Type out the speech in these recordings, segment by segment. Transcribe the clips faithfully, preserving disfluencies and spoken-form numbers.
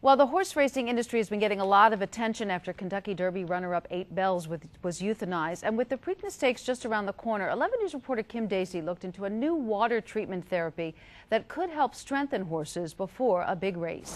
Well, the horse racing industry has been getting a lot of attention after Kentucky Derby runner-up Eight Bells was euthanized. And with the Preakness Stakes just around the corner, eleven News reporter Kim Dacey looked into a new water treatment therapy that could help strengthen horses before a big race.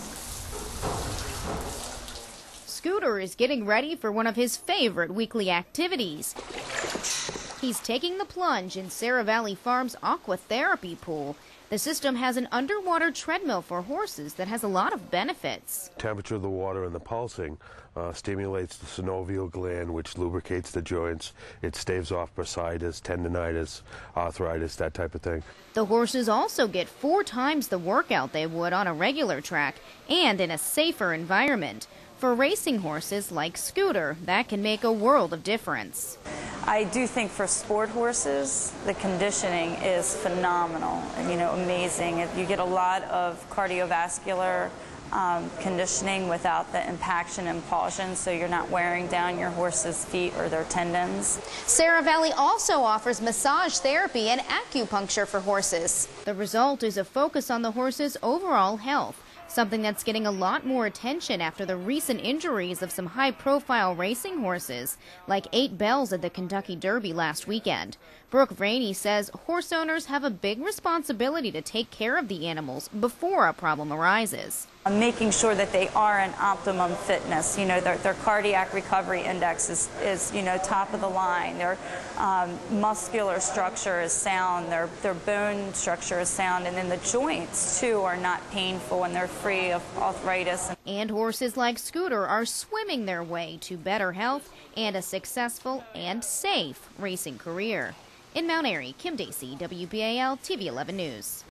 Scooter is getting ready for one of his favorite weekly activities. He's taking the plunge in Sarah Valley Farm's aqua therapy pool. The system has an underwater treadmill for horses that has a lot of benefits. Temperature of the water and the pulsing uh, stimulates the synovial gland, which lubricates the joints. It staves off bursitis, tendinitis, arthritis, that type of thing. The horses also get four times the workout they would on a regular track and in a safer environment. For racing horses like Scooter, that can make a world of difference. I do think for sport horses, the conditioning is phenomenal, you know, amazing. You get a lot of cardiovascular um, conditioning without the impaction and impulsion, so you're not wearing down your horse's feet or their tendons. Sarah Valley also offers massage therapy and acupuncture for horses. The result is a focus on the horse's overall health, something that's getting a lot more attention after the recent injuries of some high-profile racing horses, like Eight Bells at the Kentucky Derby last weekend. Brooke Rainey says horse owners have a big responsibility to take care of the animals before a problem arises. Making sure that they are in optimum fitness. You know, their, their cardiac recovery index is, is, you know, top of the line. Their um, muscular structure is sound. Their, their bone structure is sound. And then the joints, too, are not painful and they're free of arthritis. And horses like Scooter are swimming their way to better health and a successful and safe racing career. In Mount Airy, Kim Dacey, W B A L T V eleven News.